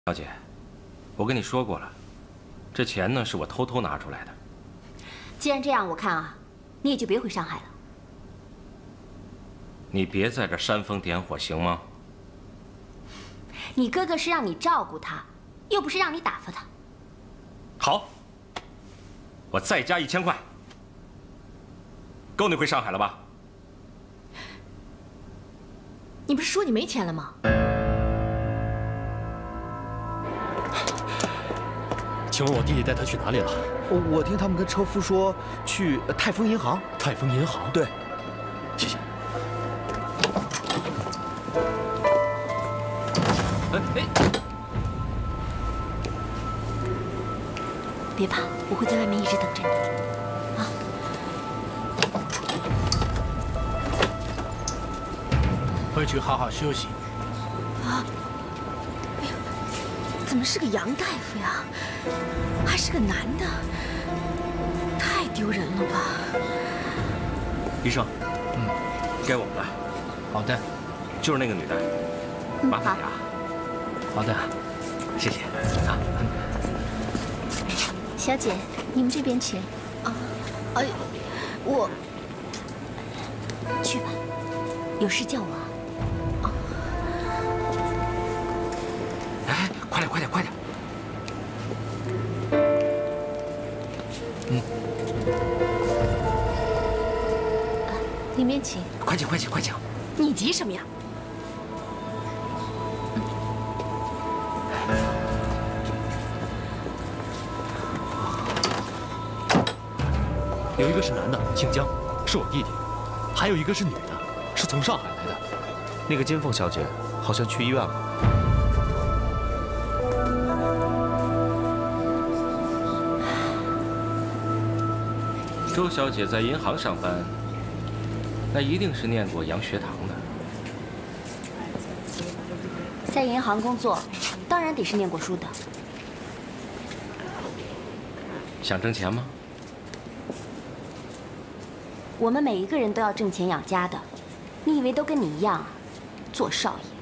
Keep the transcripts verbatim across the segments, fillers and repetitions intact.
小姐，我跟你说过了，这钱呢是我偷偷拿出来的。 既然这样，我看啊，你也就别回上海了。 你别在这煽风点火，行吗？ 你哥哥是让你照顾他，又不是让你打发他。 好，我再加一千块，够你回上海了吧？ 你不是说你没钱了吗？ 请问我弟弟带他去哪里了？ 我听他们跟车夫说去泰丰银行。 泰丰银行？ 对， 谢谢。 哎哎， 别怕，我会在外面一直等着你。啊， 回去好好休息。 啊，哎呀，怎么是个杨大夫呀？ 还是个男的，太丢人了吧！ 医生，嗯，该我们了。 好的， 就是那个女的，麻烦你啊。 好的， 谢谢啊。 小姐，你们这边请。啊，哎，我去吧，有事叫我啊。 哎，快点，快点，快点！ 嗯，里面请。 快请，快请，快请！ 你急什么呀？ 有一个是男的，姓江，是我弟弟；还有一个是女的，是从上海来的。 那个金凤小姐好像去医院了。 周小姐在银行上班，那一定是念过洋学堂的。 在银行工作，当然得是念过书的。 想挣钱吗？ 我们每一个人都要挣钱养家的，你以为都跟你一样啊？做少爷。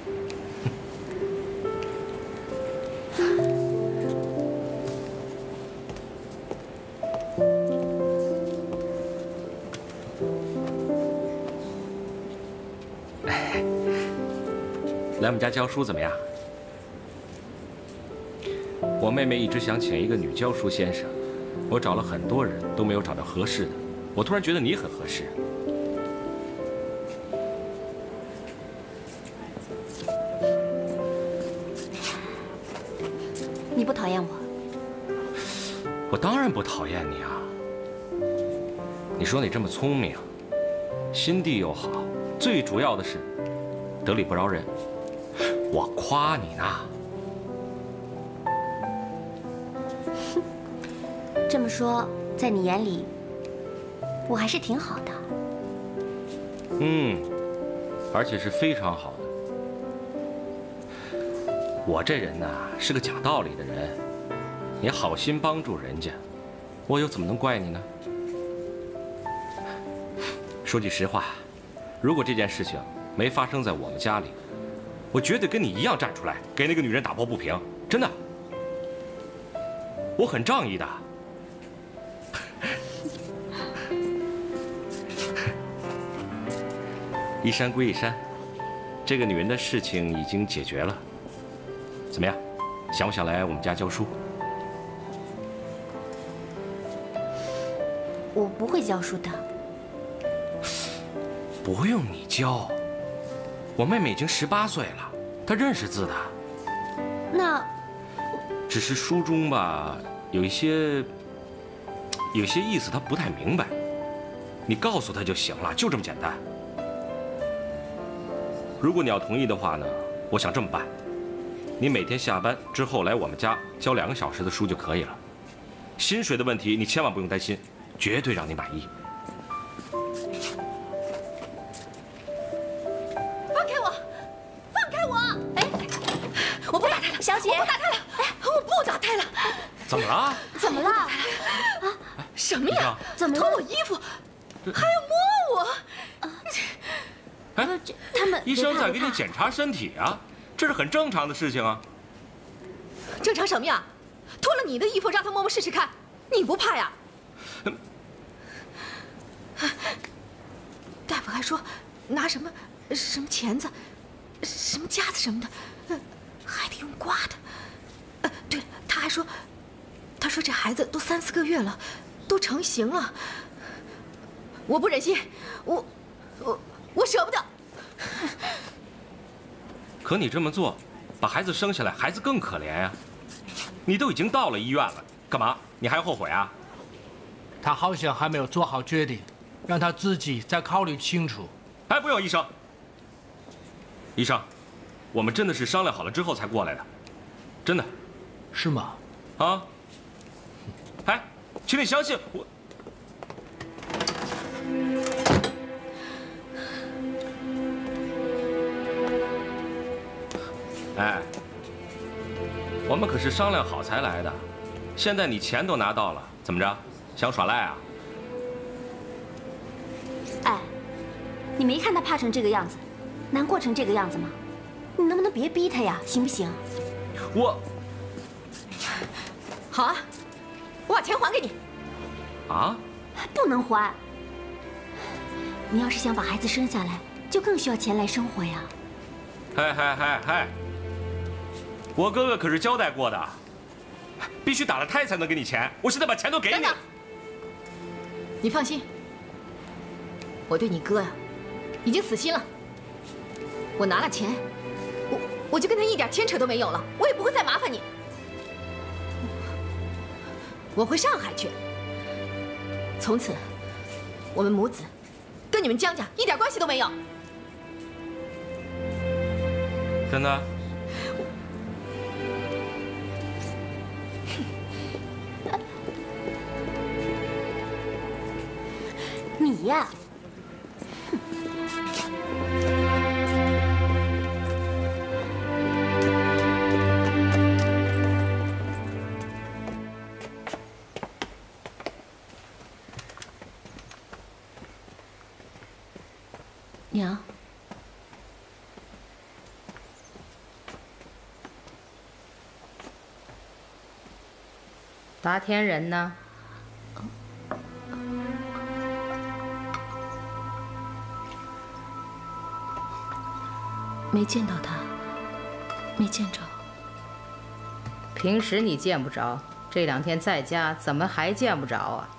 来我们家教书怎么样？我妹妹一直想请一个女教书先生，我找了很多人都没有找到合适的。我突然觉得你很合适。 你不讨厌我？ 我当然不讨厌你啊！你说你这么聪明，心地又好，最主要的是得理不饶人。 我夸你呢。 这么说，在你眼里，我还是挺好的。 嗯，而且是非常好的。我这人呐，是个讲道理的人，你好心帮助人家，我又怎么能怪你呢？说句实话，如果这件事情没发生在我们家里， 我绝对跟你一样站出来，给那个女人打抱不平，真的，我很仗义的。一山归一山，这个女人的事情已经解决了。怎么样，想不想来我们家教书？ 我不会教书的。 不用你教。 我妹妹已经十八岁了，她认识字的。 那， 只是书中吧，有一些，有些意思她不太明白。你告诉她就行了，就这么简单。如果你要同意的话呢，我想这么办：你每天下班之后来我们家教两个小时的书就可以了。薪水的问题你千万不用担心，绝对让你满意。 小姐，我不打他了，哎，我不打他了。 怎么了？ 怎么了？啊？ 什么呀？ 怎么了？ 脱我衣服，还要摸我？ 哎， 这他们医生在给你检查身体啊，这是很正常的事情啊。 正常什么呀？脱了你的衣服让他摸摸试试看，你不怕呀？大夫还说拿什么什么钳子、什么夹子什么的，呃，还得用刮的。呃，对了，他还说，他说这孩子都三四个月了，都成型了。我不忍心，我我我舍不得。 可你这么做，把孩子生下来，孩子更可怜呀。你都已经到了医院了，干嘛？你还后悔啊？ 他好像还没有做好决定，让他自己再考虑清楚。 哎，不用，医生。医生，我们真的是商量好了之后才过来的，真的。 是吗？ 啊。哎，请你相信我。哎，我们可是商量好才来的，现在你钱都拿到了，怎么着？想耍赖啊？ 哎，你没看他怕成这个样子，难过成这个样子吗？你能不能别逼他呀，行不行？ 我， 好啊，我把钱还给你。 啊？ 不能还。你要是想把孩子生下来，就更需要钱来生活呀。 嗨嗨嗨嗨！我哥哥可是交代过的，必须打了胎才能给你钱。我现在把钱都给你。 等等，你放心，我对你哥呀，已经死心了。我拿了钱，我我就跟他一点牵扯都没有了，我也不会再麻烦你。我回上海去，从此我们母子跟你们江家一点关系都没有。 真的？ 你呀，娘。 达天人呢？ 没见到他，没见着。 平时你见不着，这两天在家怎么还见不着啊？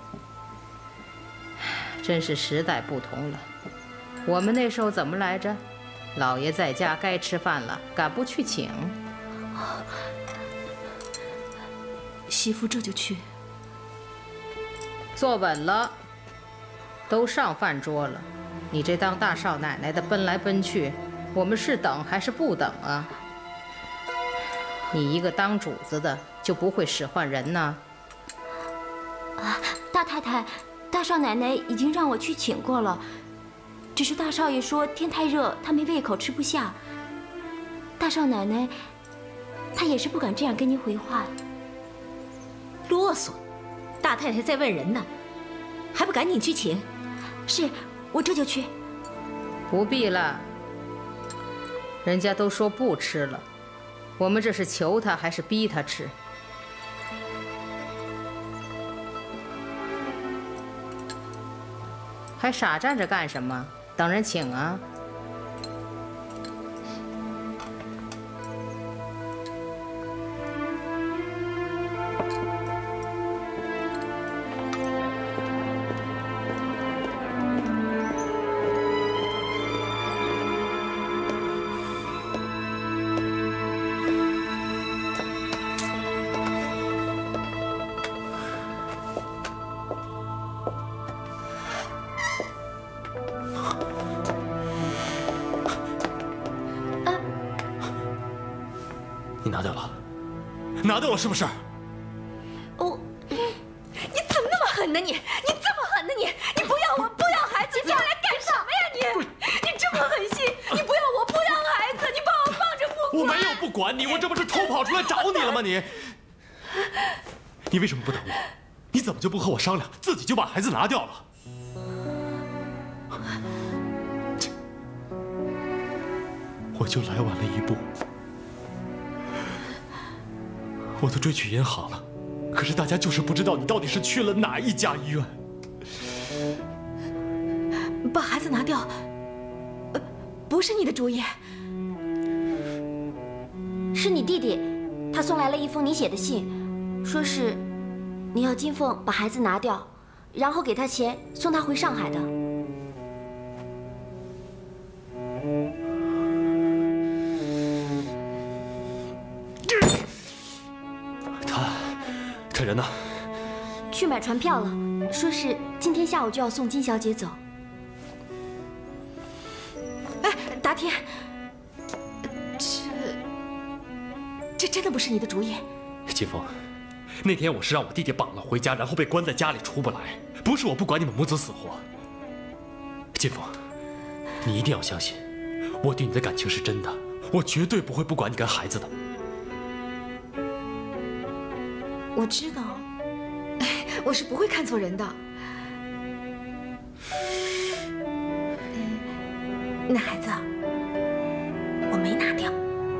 真是时代不同了。我们那时候怎么来着？老爷在家该吃饭了，赶不去请。 媳妇这就去。 坐稳了，都上饭桌了，你这当大少奶奶的奔来奔去，我们是等还是不等啊？你一个当主子的就不会使唤人呢？ 啊，大太太，大少奶奶已经让我去请过了，只是大少爷说天太热，他没胃口，吃不下。大少奶奶，她也是不敢这样跟您回话。 啰嗦，大太太在问人呢，还不赶紧去请？ 是，我这就去。 不必了，人家都说不吃了，我们这是求他还是逼他吃？还傻站着干什么？等人请啊！ 你拿掉了，拿掉了是不是？ 哦，你怎么那么狠呢你？你这么狠呢你？你不要我，不要孩子，你要来干什么呀你？你这么狠心，你不要我，不要孩子，你把我放着不管。 我没有不管你，我这不是偷跑出来找你了吗？你，你为什么不等我？你怎么就不和我商量，自己就把孩子拿掉了？我就来晚了一步。 我都追去银行了，可是大家就是不知道你到底是去了哪一家医院。 把孩子拿掉，呃，不是你的主意。 是你弟弟，他送来了一封你写的信，说是你要金凤把孩子拿掉，然后给他钱送他回上海的。 他，他人呢？ 去买船票了，说是今天下午就要送金小姐走。 哎，达天，这这真的不是你的主意。 金凤，那天我是让我弟弟绑了回家，然后被关在家里出不来，不是我不管你们母子死活。金凤，你一定要相信，我对你的感情是真的，我绝对不会不管你跟孩子的。 我知道，我是不会看错人的。那孩子，我没拿掉，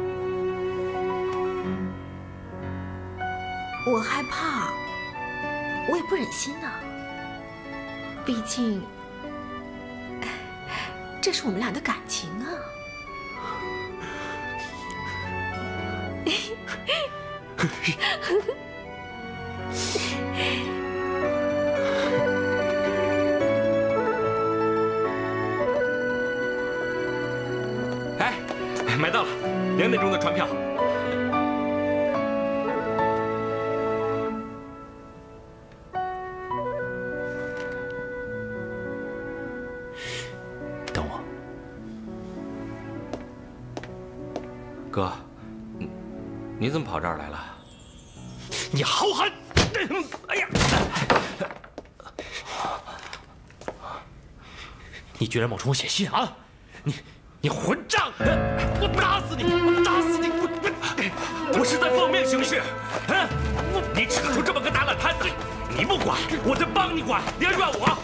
我害怕，我也不忍心啊。毕竟，这是我们俩的感情啊。 哎，买到了，两点钟的船票。 等我， 哥，你你怎么跑这儿来了？ 你好狠！哎呀！你居然冒充我写信啊！你你混账！我打死你！我打死你！我我是在奉命行事。嗯，你扯出这么个大烂摊子，你不管，我就帮你管。你要怨我？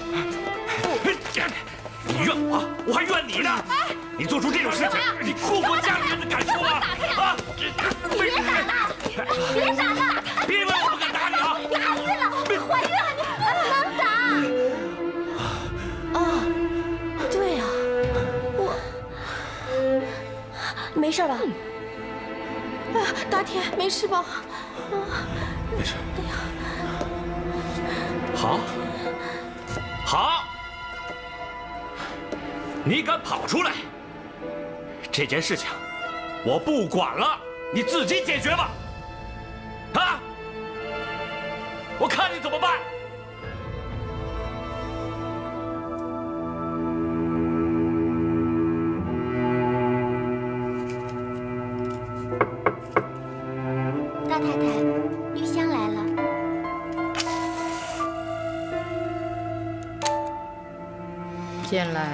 你怨我，我还怨你呢！你做出这种事情，你哭过家里人的感受吗？啊！ 你别打了，别打了！ 别以为我不敢打你啊！ 打死了，我怀孕了，你不能打！ 啊，对啊，我没事吧？ 啊，达天，没事吧？ 没事。 哎呀， 好，好，你敢跑出来，这件事情我不管了，你自己解决吧。啊！我看你怎么办。 大太太，玉香来了。 进来。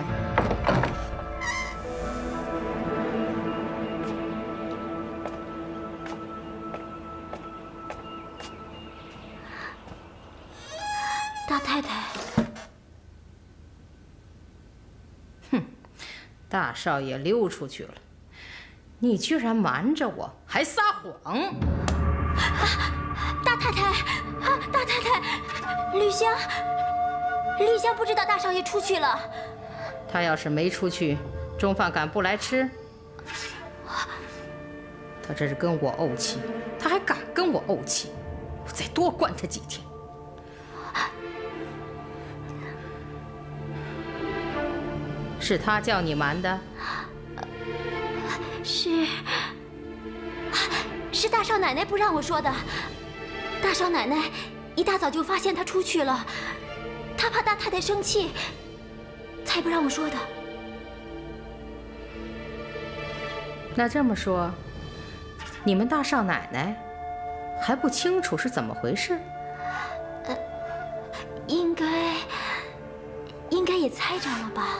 大太太， 哼，大少爷溜出去了，你居然瞒着我，还撒谎！ 大太太，啊，大太太，吕香，吕香不知道大少爷出去了。 他要是没出去，中饭敢不来吃？他这是跟我怄气，他还敢跟我怄气，我再多关他几天。是他叫你瞒的？ 是，是大少奶奶不让我说的。大少奶奶一大早就发现他出去了，她怕大太太生气，才不让我说的。 那这么说，你们大少奶奶还不清楚是怎么回事？ 呃，应该，应该也猜着了吧。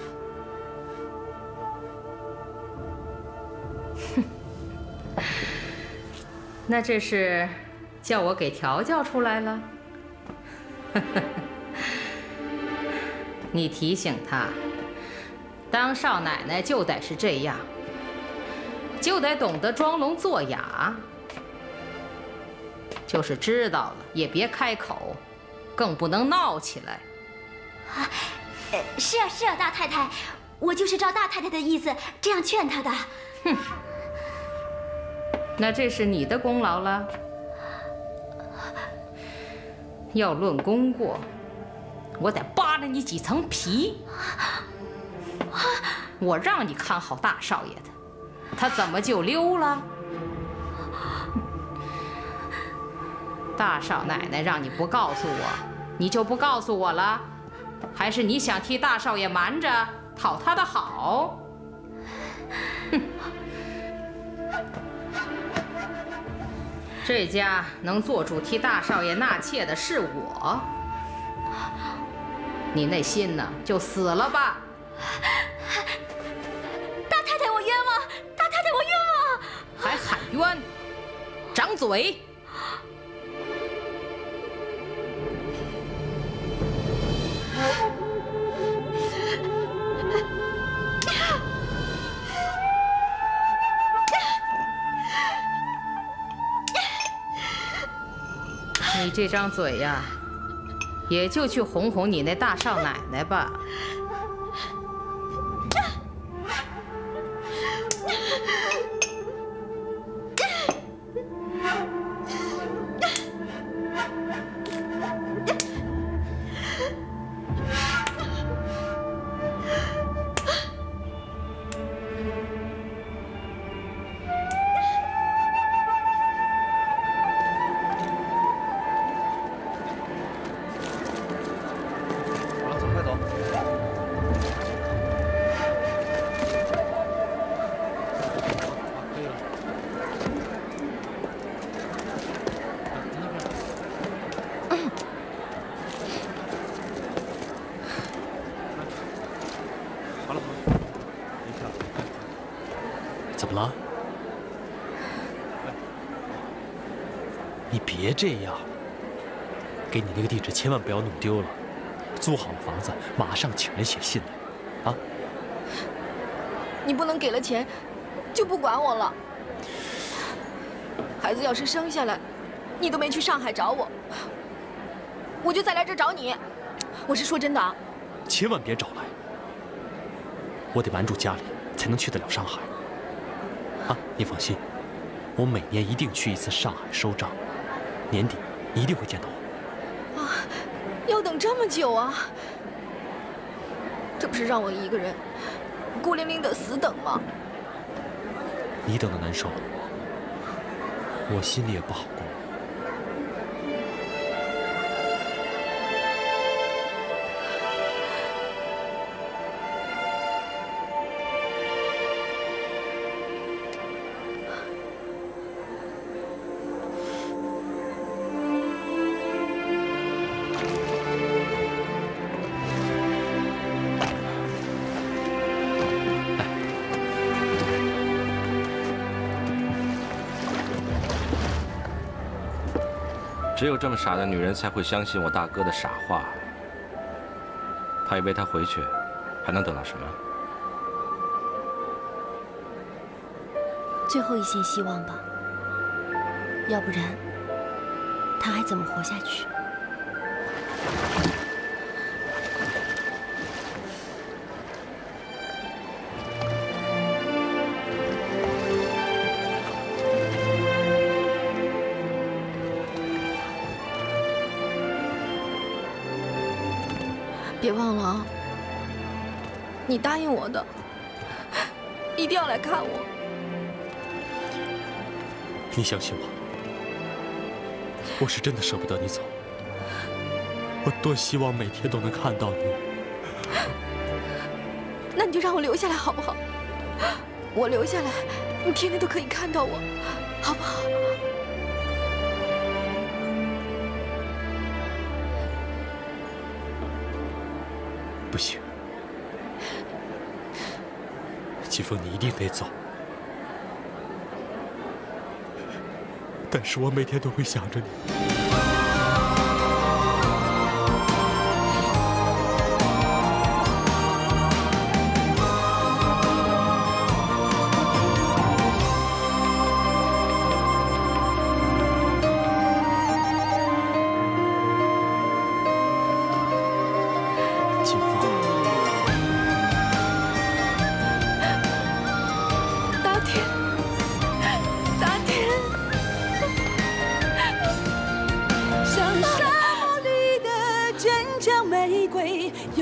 那这是叫我给调教出来了？你提醒他，当少奶奶就得是这样，就得懂得装聋作哑。 就是知道了也别开口，更不能闹起来。 啊，呃，是啊是啊，大太太，我就是照大太太的意思这样劝他的。 哼，那这是你的功劳了。要论功过，我得扒了你几层皮。我让你看好大少爷的，他怎么就溜了？大少奶奶让你不告诉我，你就不告诉我了？还是你想替大少爷瞒着，讨他的好？哼！这家能做主替大少爷纳妾的是我，你那心呢，就死了吧！ 大太太，我冤枉！大太太，我冤枉！ 还喊冤？掌嘴！你这张嘴呀，也就去哄哄你那大少奶奶吧。 怎么了？你别这样，给你那个地址千万不要弄丢了。租好了房子，马上请人写信来，啊！ 你不能给了钱就不管我了。孩子要是生下来，你都没去上海找我，我就再来这儿找你。我是说真的啊。 千万别找来，我得瞒住家里，才能去得了上海。啊，你放心，我每年一定去一次上海收账，年底你一定会见到我。 啊，要等这么久啊？这不是让我一个人孤零零的死等吗？ 你等的难受，我心里也不好过。 只有这么傻的女人才会相信我大哥的傻话。他以为他回去还能等到什么？ 最后一线希望吧，要不然他还怎么活下去？ 别忘了啊，你答应我的，一定要来看我。 你相信我，我是真的舍不得你走。我多希望每天都能看到你。 那你就让我留下来好不好？我留下来，你天天都可以看到我，好不好？ 不行，季风，你一定得走。但是我每天都会想着你。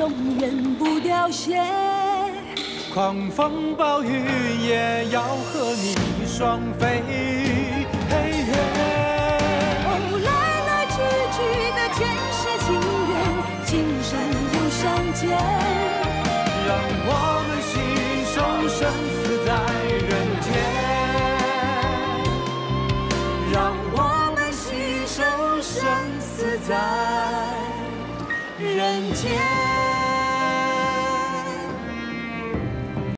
永远不凋谢。狂风暴雨也要和你双飞。